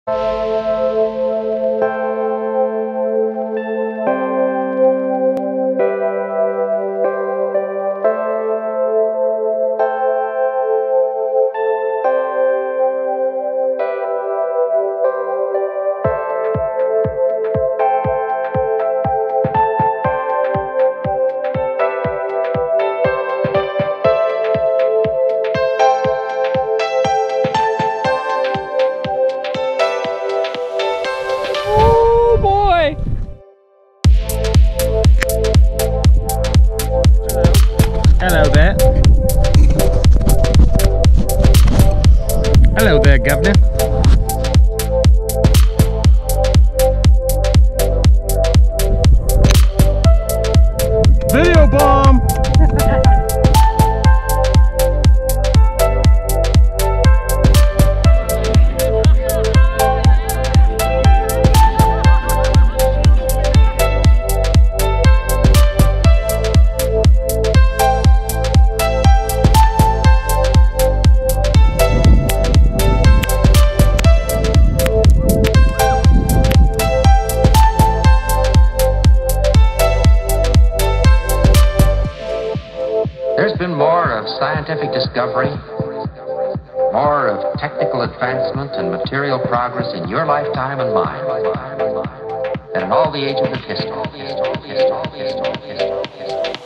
Hello there. Hello there, Governor. Video bomb! There's been more of scientific discovery, more of technical advancement and material progress in your lifetime and mine than in all the ages of history.